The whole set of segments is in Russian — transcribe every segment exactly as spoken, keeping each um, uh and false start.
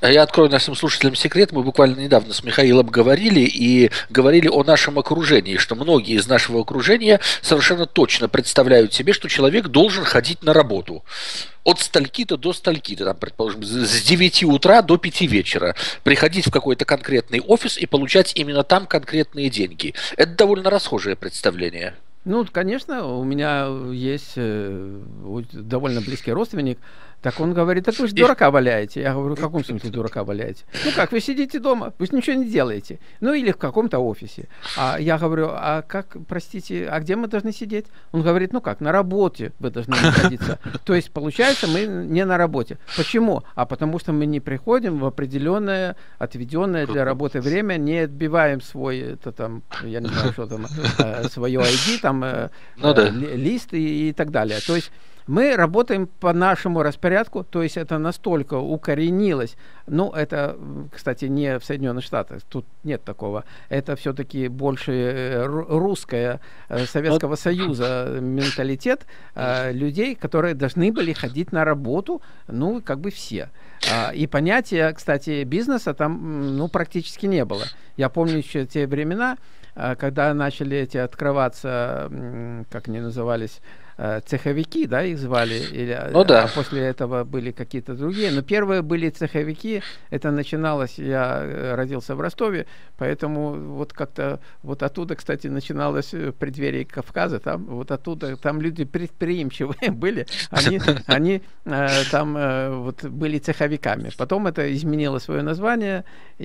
Я открою нашим слушателям секрет. Мы буквально недавно с Михаилом говорили и говорили о нашем окружении, что многие из нашего окружения совершенно точно представляют себе, что человек должен ходить на работу. От стальки-то до стальки-то, там, предположим, с девяти утра до пяти вечера. Приходить в какой-то конкретный офис и получать именно там конкретные деньги. Это довольно расхожее представление. Ну, конечно, у меня есть э, довольно близкий родственник. Так он говорит: так вы же дурака валяете. Я говорю: в каком смысле дурака валяете? Ну как, вы сидите дома, вы ничего не делаете. Ну или в каком-то офисе. А я говорю: а как, простите, а где мы должны сидеть? Он говорит: ну как, на работе вы должны находиться. То есть, получается, мы не на работе. Почему? А потому что мы не приходим в определенное, отведенное для работы время, не отбиваем свой, это там, я не знаю, что там, э, свое ай ди, там, э, ну, да. э, лист и, и так далее. То есть, мы работаем по нашему распорядку, то есть это настолько укоренилось. Ну, это, кстати, не в Соединенных Штатах, тут нет такого. Это все-таки больше русская, Советского Союза менталитет э, людей, которые должны были ходить на работу, ну, как бы все. А, и понятия, кстати, бизнеса там, ну, практически не было. Я помню еще те времена, когда начали эти открываться, как они назывались, цеховики, да, их звали, или, ну, да. А после этого были какие-то другие. Но первые были цеховики, это начиналось, я родился в Ростове, поэтому вот как-то вот оттуда, кстати, начиналось в преддверии Кавказа, там вот оттуда, там люди предприимчивые были, они, они э, там э, вот были цеховиками. Потом это изменило свое название,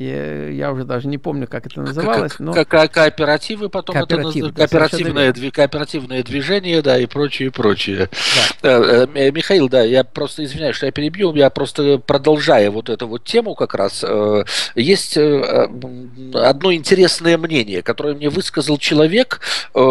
и я уже даже не помню, как это называлось. Но... Кооперативы, потом Кооперативы, это кооперативное, кооперативное движение, да, и прочее. И прочее. Да. Михаил, да, я просто извиняюсь, что я перебью, я просто продолжая вот эту вот тему как раз, есть одно интересное мнение, которое мне высказал человек,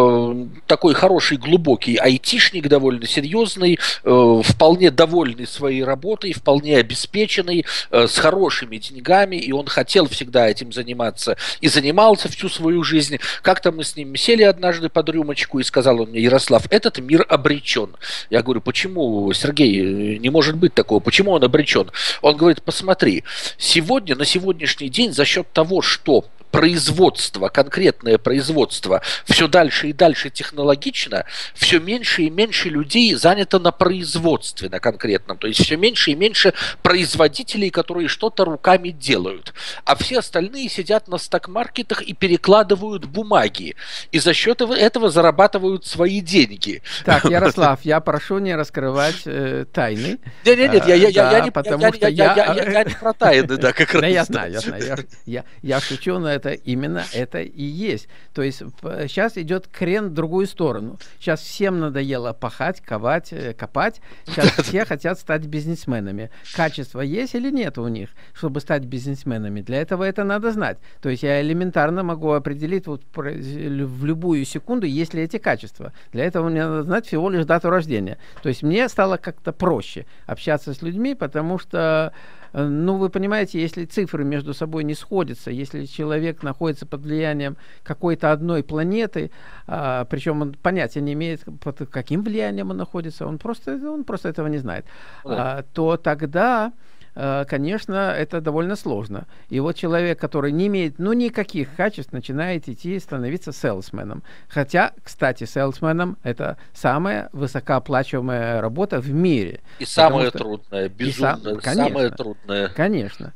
такой хороший, глубокий айтишник, довольно серьезный, вполне довольный своей работой, вполне обеспеченный, с хорошими деньгами, и он хотел всегда этим заниматься и занимался всю свою жизнь. Как-то мы с ним сели однажды под рюмочку, и сказал он мне: Ярослав, этот мир обречен. Я говорю: почему, Сергей, не может быть такого? Почему он обречен? Он говорит: посмотри, сегодня, на сегодняшний день, за счет того, что производство, конкретное производство все дальше и дальше технологично, все меньше и меньше людей занято на производстве, на конкретном. То есть все меньше и меньше производителей, которые что-то руками делают. А все остальные сидят на сток-маркетах и перекладывают бумаги. И за счет этого зарабатывают свои деньги. Так, Ярослав, я прошу не раскрывать э, тайны. Нет, нет, нет, я, я, да, я, не, потому я, что я, я, я, я, я не про тайны, да, как раз. Да, я знаю, я знаю. Я, я, я шучу, но это именно это и есть. То есть сейчас идет крен в другую сторону. Сейчас всем надоело пахать, ковать, копать. Сейчас все хотят стать бизнесменами. Качество есть или нет у них, чтобы стать бизнесменами? Для этого это надо знать. То есть я элементарно могу определить вот в любую секунду, есть ли эти качества. Для этого мне надо знать всего лишь дату рождения. То есть мне стало как-то проще общаться с людьми, потому что, ну, вы понимаете, если цифры между собой не сходятся, если человек находится под влиянием какой-то одной планеты, а, причем он понятия не имеет, под каким влиянием он находится, он просто, он просто этого не знает, а, то тогда, конечно, это довольно сложно. И вот человек, который не имеет, ну, никаких качеств, начинает идти становиться селсменом. Хотя, кстати, селсменом — это самая высокооплачиваемая работа в мире. И самая что... трудная, безумно, сам... конечно, самая трудная. Конечно.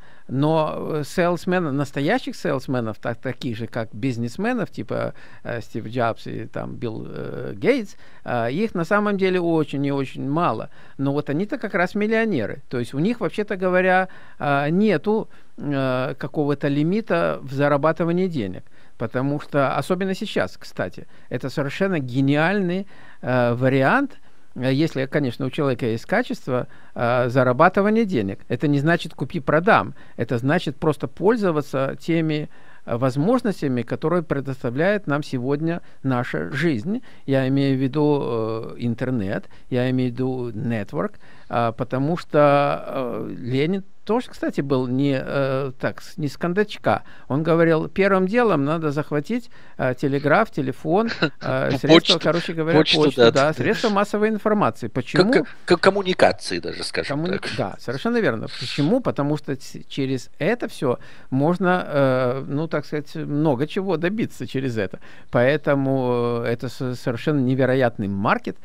Но селсменов, настоящих селсменов, так, таких же, как бизнесменов, типа э, Стив Джобс и там Билл э, Гейтс, э, их на самом деле очень и очень мало. Но вот они-то как раз миллионеры. То есть у них, вообще-то говоря, э, нету э, какого-то лимита в зарабатывании денег. Потому что, особенно сейчас, кстати, это совершенно гениальный э, вариант. Если, конечно, у человека есть качество э, зарабатывания денег. Это не значит купи-продам. Это значит просто пользоваться теми возможностями, которые предоставляет нам сегодня наша жизнь. Я имею в виду э, интернет, я имею в виду network, э, потому что э, Ленин тоже, кстати, был не, э, так, не с кондачка. Он говорил, первым делом надо захватить э, телеграф, телефон, э, средства, почту, короче говоря, почту, почту да, да, средства массовой информации. Почему? К- к- коммуникации даже, скажем Коммуни... так. Да, совершенно верно. Почему? Потому что через это все можно, э, ну, так сказать, много чего добиться через это. Поэтому это совершенно невероятный маркет.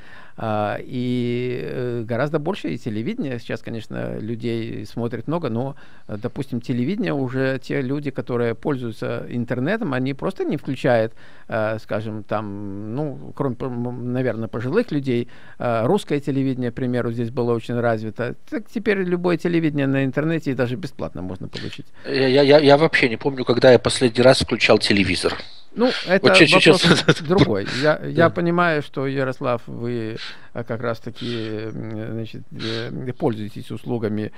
И гораздо больше и телевидение. Сейчас, конечно, людей смотрит много, но, допустим, телевидение уже те люди, которые пользуются интернетом, они просто не включают, скажем, там, ну, кроме, наверное, пожилых людей, русское телевидение, к примеру, здесь было очень развито. Так теперь любое телевидение на интернете и даже бесплатно можно получить. Я, я, я вообще не помню, когда я последний раз включал телевизор. Ну, это вот вопрос сейчас... другой. Я, я понимаю, что, Ярослав, вы как раз-таки, значит, пользуетесь услугами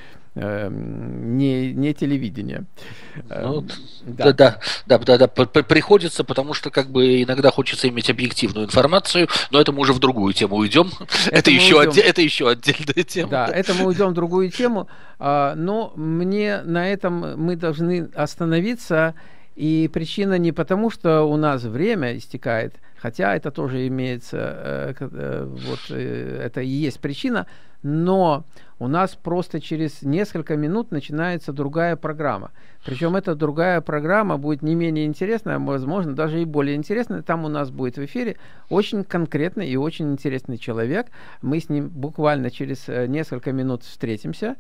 не, не телевидения. Ну, да. Да, да, да, да, приходится, потому что как бы иногда хочется иметь объективную информацию, но это мы уже в другую тему уйдем. Это, это, еще, уйдем... отде... это еще отдельная тема. Да, это мы уйдем в другую тему, но мне на этом мы должны остановиться. И причина не потому, что у нас время истекает, хотя это тоже имеется, э, э, вот э, это и есть причина, но у нас просто через несколько минут начинается другая программа. Причем эта другая программа будет не менее интересная, возможно, даже и более интересная. Там у нас будет в эфире очень конкретный и очень интересный человек. Мы с ним буквально через несколько минут встретимся.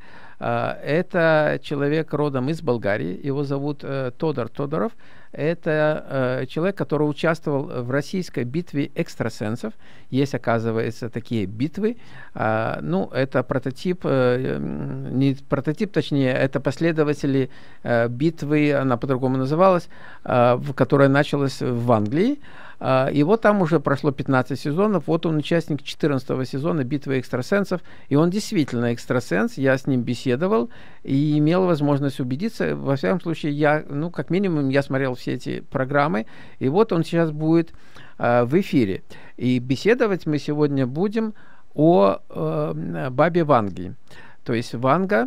Это человек родом из Болгарии. Его зовут Тодор Тодоров. Это человек, который участвовал в российской битве экстрасенсов. Есть, оказывается, такие битвы. Ну, это прототип, не прототип, точнее, это последователи битвы, она по-другому называлась, которая началась в Англии. И вот там уже прошло пятнадцать сезонов, вот он участник четырнадцатого сезона «Битвы экстрасенсов», и он действительно экстрасенс, я с ним беседовал и имел возможность убедиться, во всяком случае, я, ну, как минимум, я смотрел все эти программы, и вот он сейчас будет э, в эфире. И беседовать мы сегодня будем о э, бабе Ванге. То есть Ванга,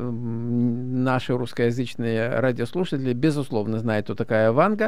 наши русскоязычные радиослушатели, безусловно, знают, кто такая Ванга.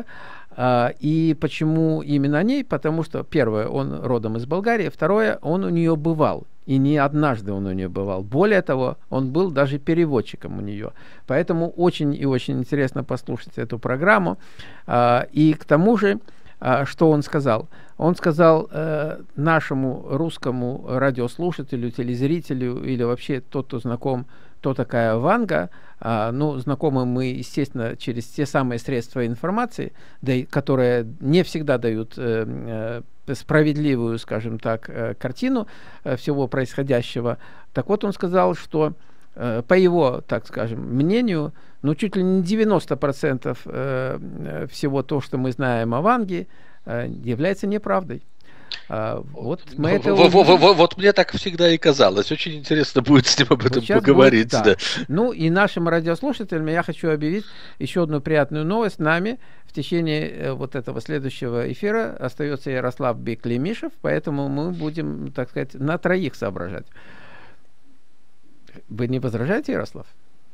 И почему именно о ней? Потому что, первое, он родом из Болгарии, второе, он у нее бывал. И не однажды он у нее бывал. Более того, он был даже переводчиком у нее. Поэтому очень и очень интересно послушать эту программу. И к тому же, что он сказал? Он сказал э, нашему русскому радиослушателю, телезрителю или вообще тот, кто знаком, кто такая Ванга, э, ну, знакомы мы, естественно, через те самые средства информации, да, и, которые не всегда дают э, э, справедливую, скажем так, э, картину э, всего происходящего. Так вот, он сказал, что э, по его, так скажем, мнению, ну, чуть ли не девяносто процентов э, всего то, что мы знаем о Ванге, является неправдой. А, вот, мы это вот, вот, вот мне так всегда и казалось. Очень интересно будет с ним об этом вот поговорить. Будет, да. Да. Ну и нашим радиослушателям я хочу объявить еще одну приятную новость. С нами в течение вот этого следующего эфира остается Ярослав Беклемишев, поэтому мы будем, так сказать, на троих соображать. Вы не возражаете, Ярослав?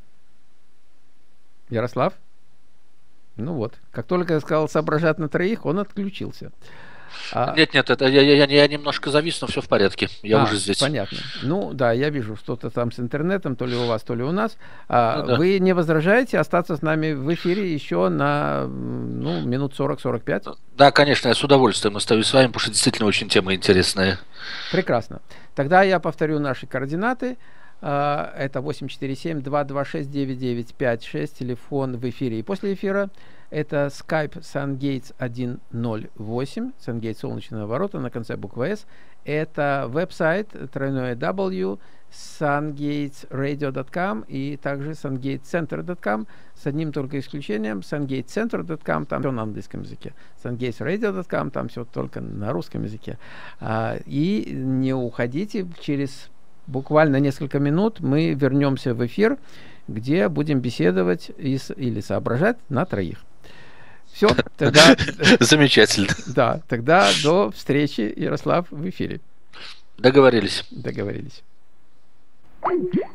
Ярослав? Ну вот, как только я сказал соображать на троих, он отключился. А... Нет, нет, это я, я, я немножко завис, но все в порядке. Я а, уже здесь. Понятно. Ну да, я вижу что-то там с интернетом, то ли у вас, то ли у нас. А, ну, да. Вы не возражаете остаться с нами в эфире еще на ну, минут сорок сорок пять? Да, конечно, я с удовольствием остаюсь с вами, потому что действительно очень тема интересная. Прекрасно. Тогда я повторю наши координаты. Это восемь четыре семь два два шесть девять девять пять шесть, телефон в эфире и после эфира. Это skype SunGates сто восемь, SunGates солнечные ворота на конце буквы S. Это веб-сайт тройное w sungatesradio точка com и также sungatecenter точка com с одним только исключением. sungatecenter точка com, там все на английском языке. sungatesradio точка com, там все только на русском языке. И не уходите, через буквально несколько минут мы вернемся в эфир, где будем беседовать или соображать на троих. Все, тогда... Замечательно. Да, тогда до встречи, Ярослав, в эфире. Договорились. Договорились.